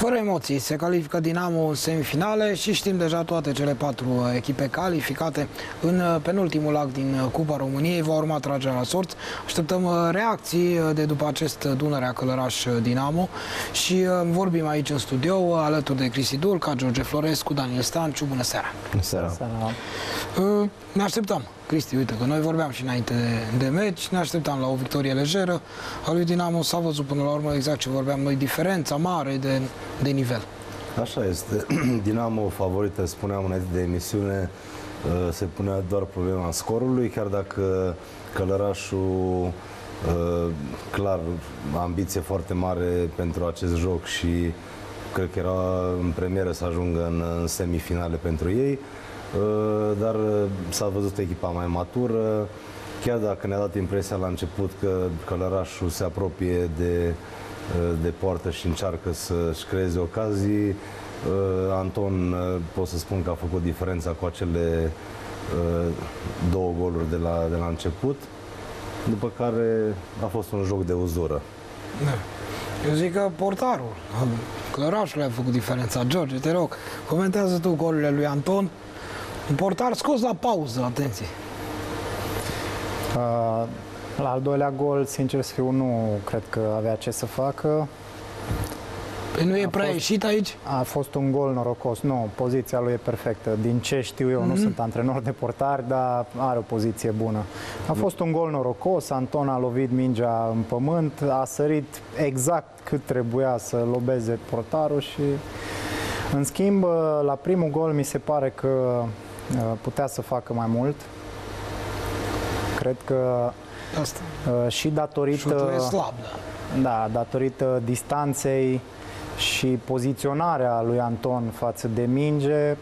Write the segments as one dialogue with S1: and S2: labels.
S1: Fără emoții, se califică Dinamo în semifinale și știm deja toate cele 4 echipe calificate în penultimul act din Cupa României. Va urma tragerea la sorți. Așteptăm reacții de după acest Dunărea Călăraș Dinamo și vorbim aici în studio alături de Cristi Dulca, George Florescu, Daniel Stanciu. Bună seara!
S2: Bună seara!
S1: Ne așteptam, Cristi, uite că noi vorbeam și înainte de meci, ne așteptam la o victorie lejeră a lui Dinamo. S-a văzut până la urmă exact ce vorbeam noi, diferența mare de nivel.
S2: Așa este. Dinamo favorită, spuneam înainte de emisiune, se punea doar problema scorului, chiar dacă Călărașul clar, ambiție foarte mare pentru acest joc și cred că era în premieră să ajungă în semifinale pentru ei, dar s-a văzut echipa mai matură, chiar dacă ne-a dat impresia la început că Călărașul se apropie de poartă și încearcă să-și creeze ocazii. Anton, pot să spun că a făcut diferența cu acele 2 goluri de la început, după care a fost un joc de uzură.
S1: Da. Eu zic că portarul Călărașului a făcut diferența. George, te rog, comentează tu golurile lui Anton. Un portar scos la pauză, atenție.
S3: La al doilea gol, sincer să fiu, nu cred că avea ce să facă.
S1: Păi nu e prea ieșit aici?
S3: A fost un gol norocos. Nu, poziția lui e perfectă. Din ce știu eu, nu sunt antrenor de portari, dar are o poziție bună. A fost un gol norocos, Anton a lovit mingea în pământ, a sărit exact cât trebuia să lobeze portarul și... În schimb, la primul gol mi se pare că putea să facă mai mult. Cred că
S1: asta.
S3: Și datorită...
S1: Șutul e slab,
S3: da, datorită distanței și poziționarea lui Anton față de minge,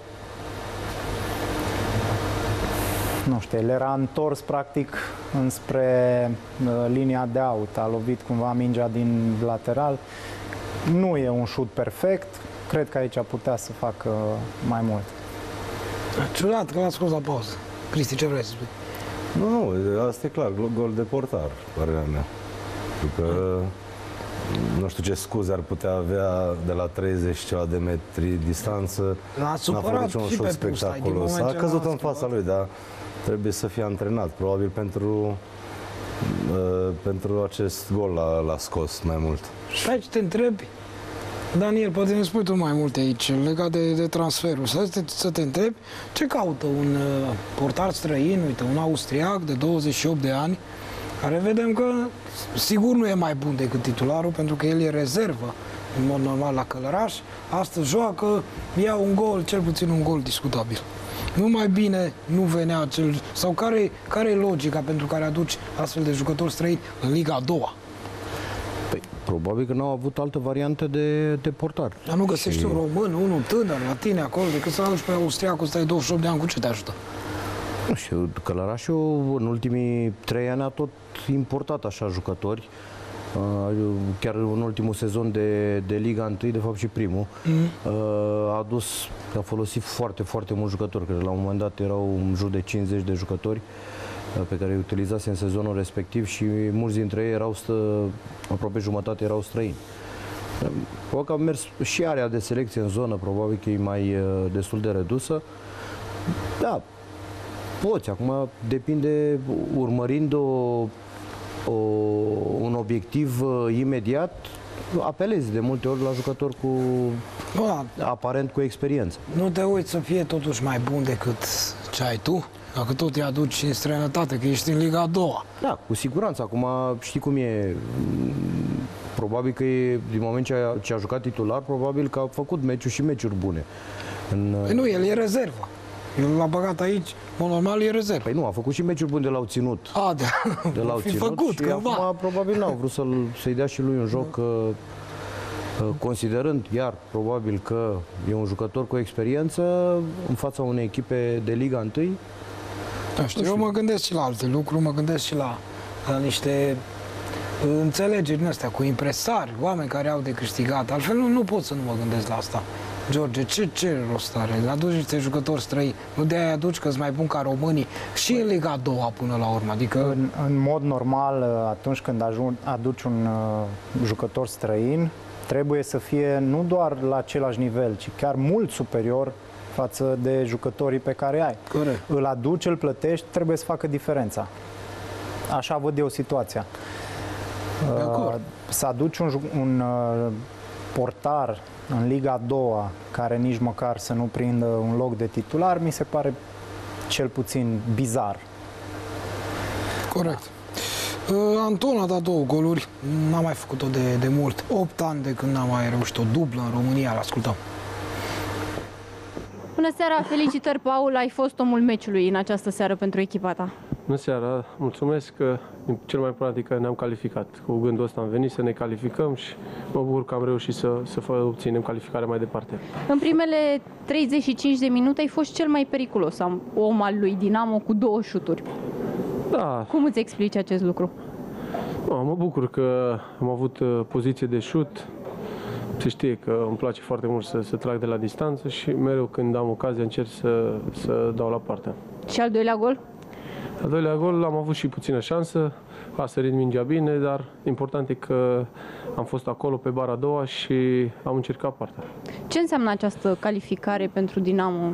S3: nu știu, el era întors practic înspre linia de out, a lovit cumva mingea din lateral. Nu e un șut perfect, cred că aici putea să facă mai mult.
S1: Ciudat că l-a scos la pauză. Cristi, ce vrei să spui?
S2: Nu, asta e clar, gol de portar, părerea mea. Pentru că nu știu ce scuze ar putea avea de la 30 ceva de metri distanță.
S1: N-a supărat
S2: niciun
S1: și
S2: șut
S1: pe
S2: spectaculos. A căzut în fața lui, dar trebuie să fie antrenat. Probabil pentru acest gol l-a scos mai mult.
S1: Și aici te întrebi, Daniel, poate ne spui tu mai multe aici, legat de transferul. Să te întrebi ce caută un portar străin, uite, un austriac de 28 de ani, care vedem că sigur nu e mai bun decât titularul, pentru că el e rezervă, în mod normal, la Călăraș. Astăzi joacă, ia un gol, cel puțin un gol discutabil. Nu mai bine nu venea acel... Sau care e logica pentru care aduci astfel de jucători străini în Liga a doua?
S4: Păi, probabil că n-au avut altă variantă de portar.
S1: Dar nu găsești un român, unul tânăr la tine acolo, decât să aduci pe austriacul ăsta de 28 de ani, cu ce te ajută?
S4: Nu știu, Călărașul în ultimii 3 ani a tot importat așa jucători. Chiar în ultimul sezon de Liga 1, de fapt și primul, a folosit foarte, foarte mulți jucători. Cred că la un moment dat erau în jur de 50 de jucători pe care îi utilizase în sezonul respectiv și mulți dintre ei erau, aproape jumătate erau străini. Probabil că a mers și area de selecție în zonă, probabil că e mai destul de redusă. Da, poți, acum depinde, urmărind un obiectiv imediat, apelezi de multe ori la jucători aparent cu experiență.
S1: Nu te uiți să fie totuși mai bun decât ce ai tu? Dacă tot îi aduci în străinătate, că ești în Liga a doua.
S4: Da, cu siguranță. Acum știi cum e. Probabil că din moment ce a jucat titular, probabil că a făcut meciuri și meciuri bune.
S1: Păi nu, el e rezervă. El l-a băgat aici, normal e rezervă.
S4: Păi nu, a făcut și meciuri bune de l-au ținut. De l-au ținut
S1: făcut,
S4: și acum probabil n-au vrut să-i dea și lui un joc, considerând iar probabil că e un jucător cu experiență în fața unei echipe de Liga 1.
S1: Da, știu, eu mă gândesc și la alte lucruri, mă gândesc și la niște înțelegeri din astea cu impresari, oameni care au de câștigat. Altfel nu pot să nu mă gândesc la asta. George, ce rost are? Aduci niște jucători străini, nu de-aia aduci că-s mai bun ca românii și în Liga a doua până la urmă. Adică...
S3: În mod normal, atunci când aduci un jucător străin, trebuie să fie nu doar la același nivel, ci chiar mult superior față de jucătorii pe care ai.
S1: Corect.
S3: Îl aduci, îl plătești, trebuie să facă diferența. Așa văd eu situația. Să aduci un portar în Liga a doua, care nici măcar să nu prindă un loc de titular, mi se pare cel puțin bizar.
S1: Corect. Anton a dat 2 goluri, n-a mai făcut-o de mult. 8 ani de când n-a mai reușit o dublă în România, l-ascultăm.
S5: Bună seara, felicitări, Paul, ai fost omul meciului în această seară pentru echipa ta.
S6: Bună seara, mulțumesc că cel mai important e că ne-am calificat. Cu gândul ăsta am venit să ne calificăm și mă bucur că am reușit să obținem calificarea mai departe.
S5: În primele 35 de minute ai fost cel mai periculos om al lui Dinamo cu 2 șuturi.
S6: Da.
S5: Cum îți explici acest lucru?
S6: Mă bucur că am avut poziție de șut. Se știe că îmi place foarte mult să trag de la distanță și mereu când am ocazia încerc să dau la partea.
S5: Și al doilea gol?
S6: Al doilea gol am avut și puțină șansă, a sărit mingea bine, dar important e că am fost acolo pe bara a doua și am încercat partea.
S5: Ce înseamnă această calificare pentru Dinamo?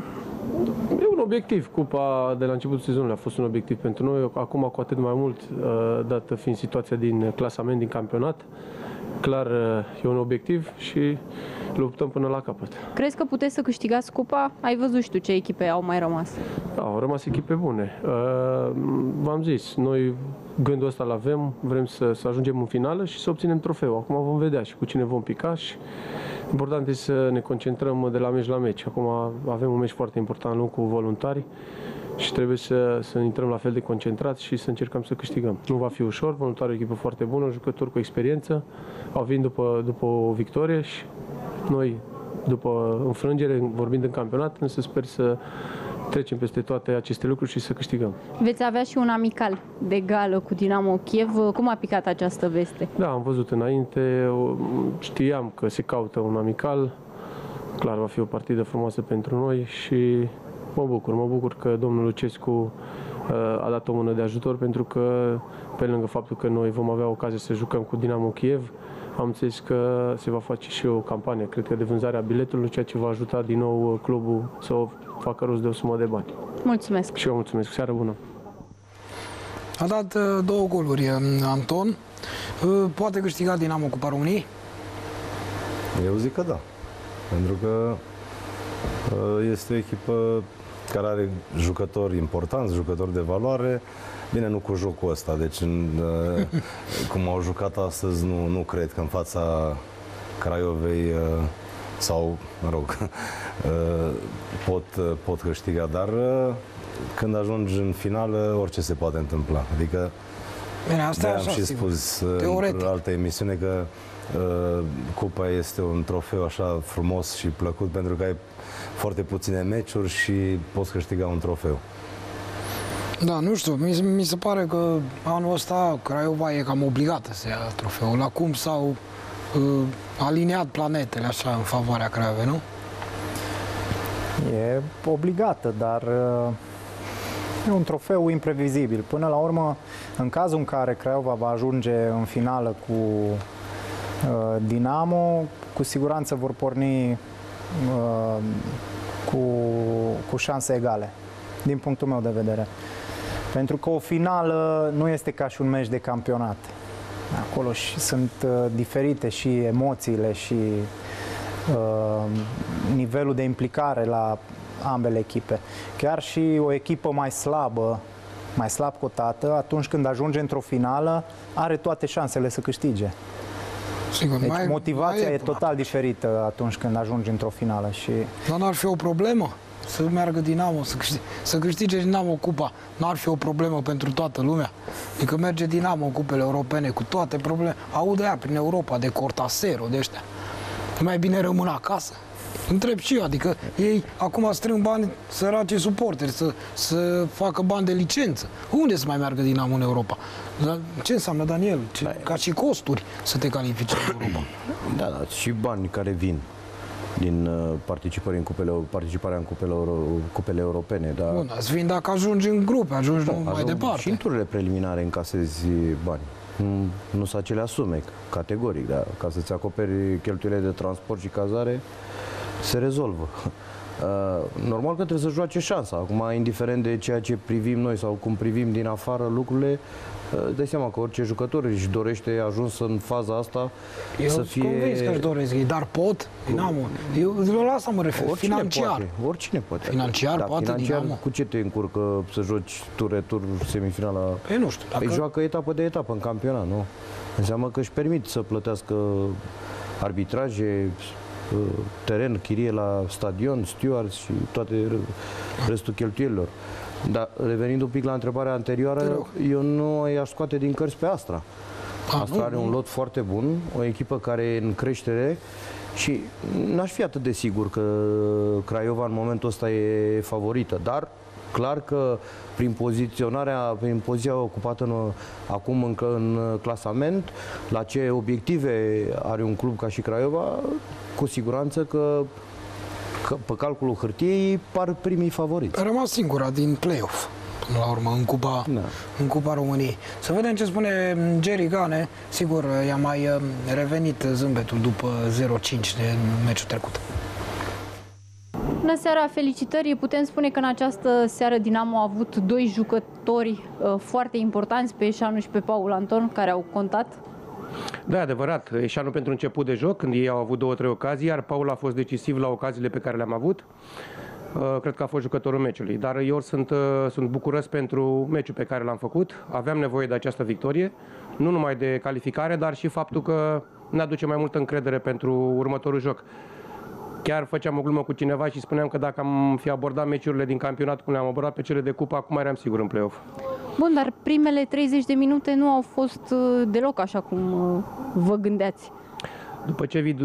S6: E un obiectiv. Cupa de la începutul sezonului a fost un obiectiv pentru noi, acum cu atât mai mult, dată fiind situația din clasament, din campionat. Clar, e un obiectiv și luptăm până la capăt.
S5: Crezi că puteți să câștigați cupa? Ai văzut și tu ce echipe au mai rămas.
S6: Da, au rămas echipe bune. V-am zis, noi gândul ăsta l-avem, vrem să ajungem în finală și să obținem trofeul. Acum vom vedea și cu cine vom pica și important este să ne concentrăm de la meci la meci. Acum avem un meci foarte important, nu cu voluntari, și trebuie să intrăm la fel de concentrați și să încercăm să câștigăm. Nu va fi ușor, Voluntari e o echipă foarte bună, jucători cu experiență, au venit după o victorie și noi, după înfrângere, vorbind în campionat, însă sper să trecem peste toate aceste lucruri și să câștigăm.
S5: Veți avea și un amical de gală cu Dinamo Kiev. Cum a picat această veste?
S6: Da, am văzut înainte, știam că se caută un amical, clar va fi o partidă frumoasă pentru noi și mă bucur că domnul Lucescu a dat o mână de ajutor, pentru că pe lângă faptul că noi vom avea ocazia să jucăm cu Dinamo Kiev, am înțeles că se va face și o campanie, cred că de vânzare a biletului, ceea ce va ajuta din nou clubul să facă rost de o sumă de bani.
S5: Mulțumesc!
S6: Și eu mulțumesc, seară bună!
S1: A dat 2 goluri Anton. Poate câștiga Dinamo Cupa României?
S2: Eu zic că da. Pentru că este o echipă care are jucători importanți, jucători de valoare. Bine, nu cu jocul ăsta, deci cum au jucat astăzi, nu cred că în fața Craiovei sau, mă rog, pot câștiga, dar când ajungi în finală, orice se poate întâmpla. Adică,
S1: bine, asta
S2: am și spus în altă emisiune că cupa este un trofeu așa frumos și plăcut pentru că ai foarte puține meciuri și poți câștiga un trofeu.
S1: Da, nu știu, mi se pare că anul ăsta Craiova e cam obligată să ia trofeul. Acum s-au aliniat planetele așa în favoarea Craiovei, nu?
S3: E obligată, dar e un trofeu imprevizibil. Până la urmă, în cazul în care Craiova va ajunge în finală cu Dinamo, cu siguranță vor porni cu șanse egale, din punctul meu de vedere. Pentru că o finală nu este ca și un meci de campionat. Acolo sunt diferite și emoțiile și nivelul de implicare la ambele echipe. Chiar și o echipă mai slabă, mai slab cotată, atunci când ajunge într-o finală, are toate șansele să câștige.
S1: Sigur,
S3: deci motivația e total diferită atunci când ajungi într-o finală.
S1: Dar n-ar fi o problemă să meargă Dinamo, să câștige Dinamo cupa? N-ar fi o problemă pentru toată lumea? Adică merge Dinamo în cupele europene cu toate probleme. Aude ea prin Europa, de Cortasero, de ăștia. Mai bine rămân acasă. Întreb și eu, adică ei acum strâng bani, săraci suporteri, să facă bani de licență. Unde să mai meargă Dinamo în Europa? Ce înseamnă, Daniel? Ca și costuri să te califici în Europa.
S4: Da, și bani care vin din participarea în cupele europene. Da.
S1: Bun, îți vin dacă ajungi în grupe, ajungi mai departe.
S4: Și în tururile preliminare încasezi bani. nu sunt acele sume, categoric, dar ca să-ți acoperi cheltuielile de transport și cazare, se rezolvă. Normal că trebuie să joace șansa. Acum, indiferent de ceea ce privim noi sau cum privim din afară lucrurile, dai seama că orice jucător își dorește ajuns în faza asta să fie...
S1: Eu sunt convins că își doresc ei, dar pot Dinamo. Eu la asta mă refer,
S4: oricine
S1: financiar.
S4: Poate, oricine poate.
S1: Financiar poate
S4: financiar,
S1: Dinamo.
S4: cu ce te încurcă să joci tur-retur semifinala?
S1: Păi nu știu.
S4: Îi joacă etapă de etapă în campionat, nu? Înseamnă că își permit să plătească arbitraje, teren, chirie la stadion, stewards și toate restul cheltuielilor. Dar revenind un pic la întrebarea anterioară, eu nu i-aș scoate din cărți pe Astra. Astra are un lot foarte bun, o echipă care e în creștere și n-aș fi atât de sigur că Craiova în momentul ăsta e favorită, dar clar că prin poziția ocupată acum în clasament, la ce obiective are un club ca și Craiova, cu siguranță că pe calculul hârtiei par primii favoriți.
S1: A rămas singura din play-off, până la urmă, în Cupa României. Să vedem ce spune Jerry Gane. Sigur, i-a mai revenit zâmbetul după 0-5 de meciul trecut.
S5: Bună seara, felicitări! Putem spune că în această seară Dinamo a avut doi jucători foarte importanți, pe Eșanu și pe Paul Anton, care au contat.
S7: Da, adevărat. Eșanu pentru început de joc, când ei au avut 2-3 ocazii, iar Paul a fost decisiv la ocaziile pe care le-am avut. Cred că a fost jucătorul meciului. Dar eu sunt bucuros pentru meciul pe care l-am făcut. Aveam nevoie de această victorie, nu numai de calificare, dar și faptul că ne aduce mai multă încredere pentru următorul joc. Chiar făceam o glumă cu cineva și spuneam că dacă am fi abordat meciurile din campionat cum le-am abordat pe cele de cupă, acum eram sigur în play-off.
S5: Bun, dar primele 30 de minute nu au fost deloc așa cum vă gândeați.
S7: După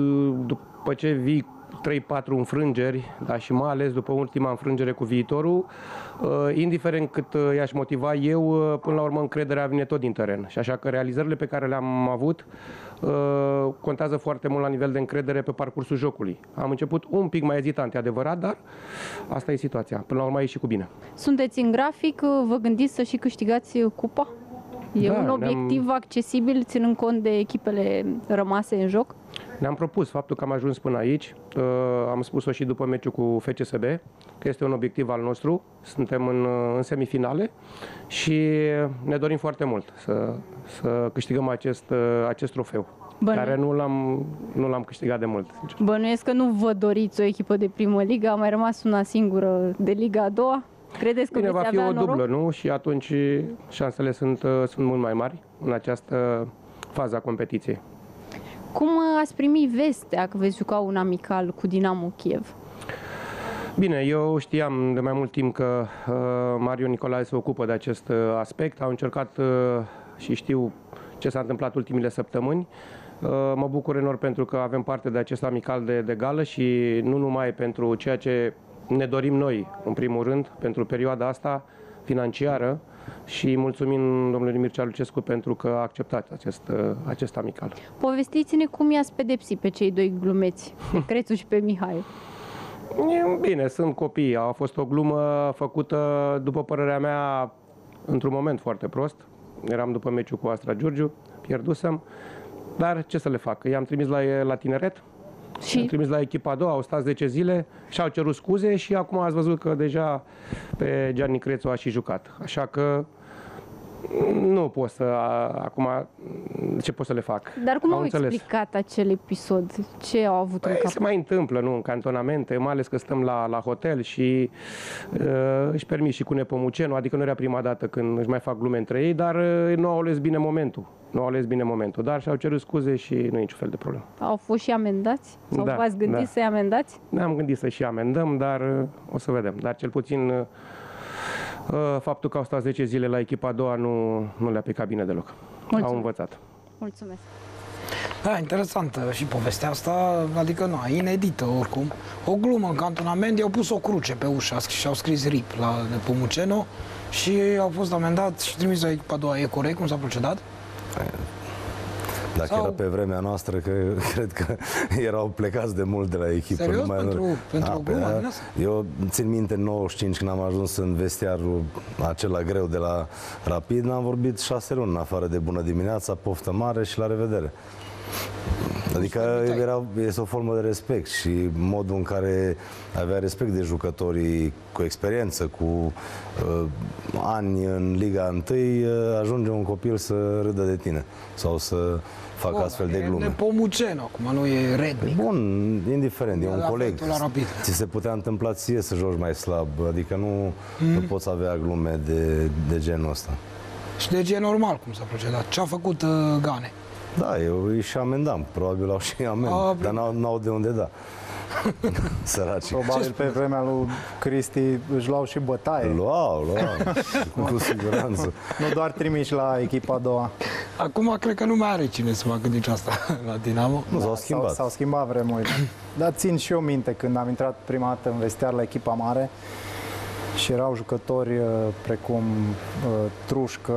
S7: ce vii 3-4 înfrângeri, dar și mai ales după ultima înfrângere cu Viitorul, indiferent cât i-aș motiva eu, până la urmă încrederea vine tot din teren. Și așa că realizările pe care le-am avut contează foarte mult la nivel de încredere pe parcursul jocului. Am început un pic mai ezitant, e adevărat, dar asta e situația. Până la urmă a ieșit cu bine.
S5: Sunteți în grafic, vă gândiți să și câștigați cupa? E un obiectiv accesibil, ținând cont de echipele rămase în joc?
S7: Ne-am propus faptul că am ajuns până aici. Am spus-o și după meciul cu FCSB, că este un obiectiv al nostru. Suntem în semifinale și ne dorim foarte mult să câștigăm acest trofeu, care nu l-am câștigat de mult.
S5: Bănuiesc că nu vă doriți o echipă de primă ligă, a mai rămas una singură de Liga a doua? Credeți că
S7: va fi
S5: avea
S7: o
S5: noroc?
S7: dublă, nu? Și atunci șansele sunt mult mai mari în această fază a competiției.
S5: Cum ați primit vestea că veți juca un amical cu Dinamo Kiev?
S7: Bine, eu știam de mai mult timp că Mario Nicolae se ocupă de acest aspect. Au încercat și știu ce s-a întâmplat ultimile săptămâni. Mă bucur enorm pentru că avem parte de acest amical de gală și nu numai pentru ceea ce ne dorim noi, în primul rând, pentru perioada asta financiară, și mulțumim domnului Mircea Lucescu pentru că a acceptat acest amical.
S5: Povestiți-ne cum i-ați pedepsit pe cei doi glumeți, pe Crețu și pe Mihai.
S7: Bine, sunt copii. A fost o glumă făcută, după părerea mea, într-un moment foarte prost. Eram după meciul cu Astra Giurgiu, pierdusem, dar ce să le fac? I-am trimis la tineret, i-am trimis la echipa a doua, au stat 10 zile și-au cerut scuze și acum ați văzut că deja pe Gianni Crețu a și jucat. Așa că nu pot să, acum, ce pot să le fac?
S5: Dar cum au explicat acel episod? Ce au avut în cap?
S7: Se mai întâmplă, nu, în cantonamente, mai ales că stăm la hotel și își permit și cu Nepomucenu, adică nu era prima dată când își mai fac glume între ei, dar nu au ales bine momentul. Dar și-au cerut scuze și nu e niciun fel de problemă.
S5: Au fost și amendați? Sau v-ați gândit să-i amendați?
S7: Ne-am gândit să și amendăm, dar o să vedem. Dar cel puțin faptul că au stat 10 zile la echipa a doua nu le-a picat bine deloc.
S5: Mulțumesc.
S7: Au învățat.
S5: Mulțumesc.
S1: Da, interesantă și povestea asta, adică nu, inedită oricum. O glumă în cantonament, i-au pus o cruce pe ușă și au scris RIP la Nepomuceno și au fost amendați și trimis la echipa a doua. E corect cum s-a procedat?
S2: Dacă era pe vremea noastră, cred că erau plecați de mult de la echipă.
S1: Serios? Pentru o glumă din asta?
S2: Eu țin minte, în 95, când am ajuns în vestiarul acela greu de la Rapid, n-am vorbit 6 luni, în afară de bună dimineața, poftă mare și la revedere. Adică este o formă de respect și modul în care avea respect de jucătorii cu experiență, cu ani în Liga 1, ajunge un copil să râdă de tine sau să facă astfel de glume.
S1: E Nepomuceno, acum nu e rednic.
S2: Bun, indiferent, e un coleg.
S1: Ți
S2: se putea întâmpla ție să joci mai slab, adică nu poți avea glume de genul ăsta.
S1: Și deci e normal cum s-a procedat. Ce a făcut Gane?
S2: Da, eu îi și amendam, probabil au și amendă, dar n-au de unde da. Săraci.
S3: Probabil pe vremea lui Cristi își luau și bătaie.
S2: Luau, cu siguranță.
S3: Nu doar trimiși la echipa a doua.
S1: Acum cred că nu mai are cine să facă nici asta la Dinamo.
S2: Nu, s-au schimbat.
S3: S-au schimbat vremurile. Dar țin și eu minte când am intrat prima dată în vestiar la echipa mare și erau jucători precum Trușcă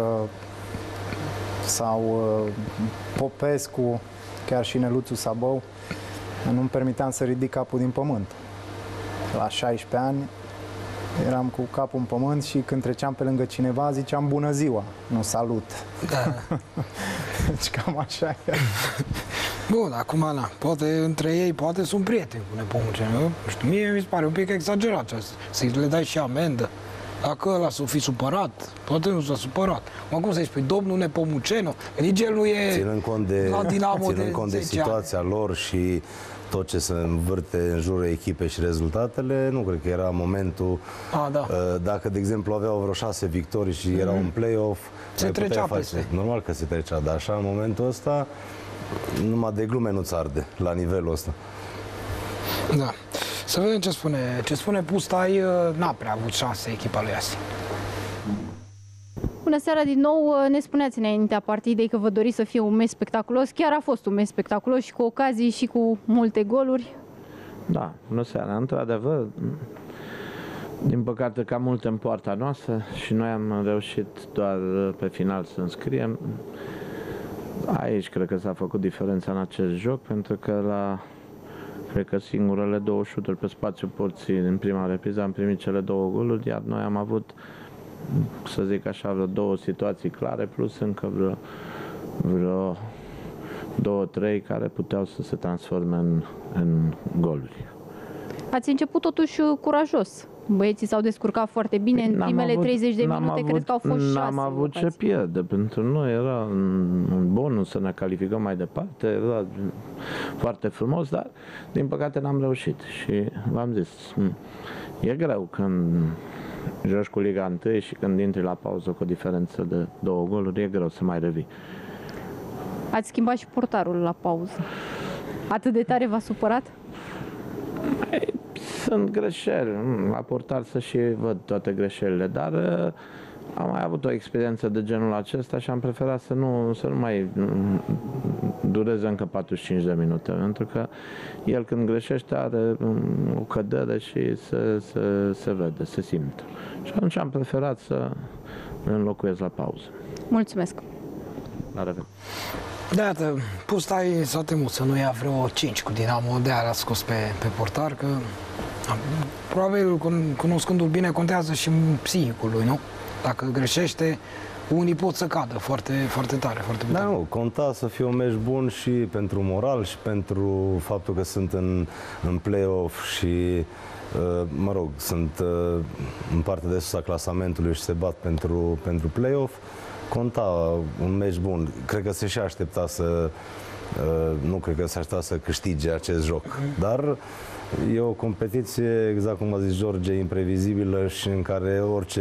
S3: sau Popescu, chiar și Neluțu Sabău. Nu-mi permiteam să ridic capul din pământ. La 16 ani eram cu capul în pământ și când treceam pe lângă cineva ziceam bună ziua, nu salut.
S1: Da.
S3: Deci cam așa e.
S1: Bun, acum, poate între ei, poate sunt prieteni cu Nepomuceno. Nu știu, mie mi se pare un pic exagerat să le dai și amendă. Dacă ăla s-o fi supărat, poate nu s-a supărat. Acum să-i spui, domnul Nepomuceno, nici el nu e la Dinamo
S2: ținând cont de situația lor și tot ce se învârte în jurul echipei și rezultatele, nu cred că era momentul. Dacă, de exemplu, aveau vreo 6 victorii și erau în play-off,
S1: se trecea peste.
S2: Normal că se trecea, dar așa, în momentul ăsta, numai de glume nu-ți arde la nivelul ăsta.
S1: Da. Să vedem ce spune Pustai. N-a prea avut șanse echipa lui Asi.
S5: Bună seara din nou. Ne spuneați înaintea partidei că vă doriți să fie un meci spectaculos. Chiar a fost un meci spectaculos și cu ocazii și cu multe goluri.
S8: Da, bună seara. Într-adevăr, din păcate cam multe în poarta noastră și noi am reușit doar pe final să înscriem. Aici cred că s-a făcut diferența în acest joc, pentru că cred că singurele 2 șuturi pe spațiul porții în prima repriză am primit cele 2 goluri, iar noi am avut, să zic așa, vreo 2 situații clare, plus încă vreo 2-3 care puteau să se transforme în goluri.
S5: Ați început totuși curajos. Băieții s-au descurcat foarte bine. În primele 30 de minute cred că au fost 6.
S8: N-am avut ce pierde. Pentru noi era un bonus să ne calificăm mai departe. Era foarte frumos, dar din păcate n-am reușit. Și v-am zis, e greu când joci cu Liga 1 și când intri la pauză cu o diferență de 2 goluri, e greu să mai revii.
S5: Ați schimbat și portarul la pauză. Atât de tare v-a supărat?
S8: Sunt greșeli, la portar să și văd toate greșelile, dar am mai avut o experiență de genul acesta și am preferat să nu mai dureze încă 45 de minute, pentru că el când greșește are o cădere și se vede, se simte. Și atunci am preferat să înlocuiesc la pauză.
S5: Mulțumesc!
S8: La revedere!
S1: De-aia, Pustai s-a temut să nu ia vreo 5 cu Dinamo, de-aia l-a scos pe portar, că probabil, cunoscându-l bine, contează și psihicul lui, nu? Dacă greșește, unii pot să cadă foarte, foarte tare, foarte puternic.
S2: Da, nu, conta să fie un meci bun și pentru moral și pentru faptul că sunt în play-off și, mă rog, sunt în partea de sus a clasamentului și se bat pentru play-off. Conta un meci bun. Cred că se și aștepta nu cred că se aștepta să câștige acest joc. Dar e o competiție, exact cum a zis George, imprevizibilă și în care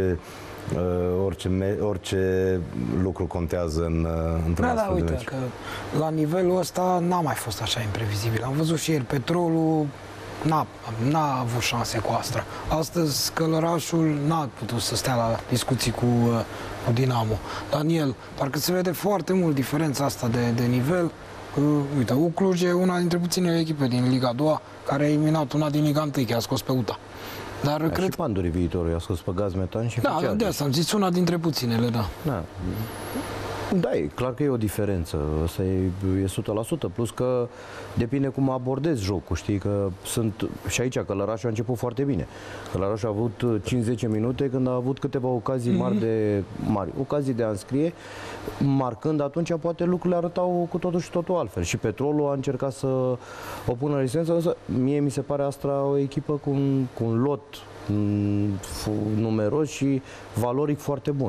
S2: orice lucru contează într-un astfel de meci.
S1: Că la nivelul ăsta n-a mai fost așa imprevizibil. Am văzut și ieri Petrolul n-a avut șanse cu Astra. Astăzi Călărașul n-a putut să stea la discuții cu Dinamo. Daniel, parcă se vede foarte mult diferența asta de nivel. Uite, Cluj e una dintre puținele echipe din Liga 2 care a eliminat una din Liga 1, că a scos pe UTA. Dar cred
S4: și Pandurii viitorul i-a scos pe Gaz Metan și
S1: de asta am zis, una dintre puținele, da.
S4: Da, e clar că e o diferență, asta e 100%, plus că depinde cum abordezi jocul, știi, că sunt, și aici Călărașul a început foarte bine. Călărașul a avut 5-10 minute când a avut câteva ocazii mari, ocazii de a înscrie, marcând atunci poate lucrurile arătau cu totul și totul altfel. Și Petrolul a încercat să o pună în rezistență, însă mie mi se pare Astra o echipă cu un lot numeros și valoric foarte bun.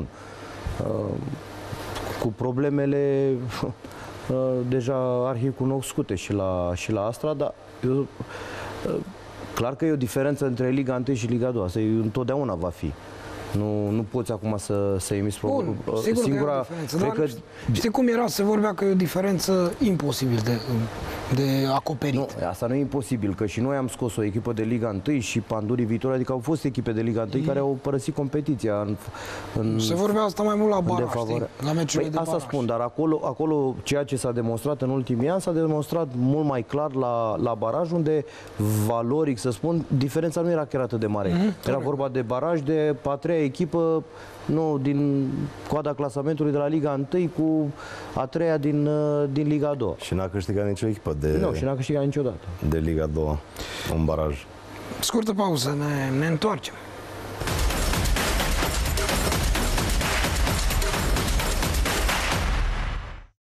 S4: Cu problemele deja arhiv cunoscute și la Astra, dar clar că e o diferență între Liga 1 și Liga 2, asta întotdeauna va fi. Nu poți acum să emiți
S1: Bun, sigur
S4: singura,
S1: că e o diferență, dar știi cum era? Se vorbea că e o diferență imposibil de acoperit.
S4: Nu, asta nu e imposibil, că și noi am scos o echipă de Liga 1 și Pandurii Viitor, adică au fost echipe de Liga 1 care au părăsit competiția
S1: se vorbea asta mai mult la baraj, la meciurile de baraj.
S4: Asta spun, dar acolo ceea ce s-a demonstrat în ultimii ani s-a demonstrat mult mai clar la baraj, unde valoric, să spun, diferența nu era chiar atât de mare. Era vorba de baraj, de a treia echipă, nu, din coada clasamentului de la Liga 1 cu a treia din Liga 2.
S2: Și n-a câștigat nicio echipă
S4: și n-a câștigat niciodată
S2: de Liga 2 în baraj.
S1: Scurtă pauză, ne întoarcem.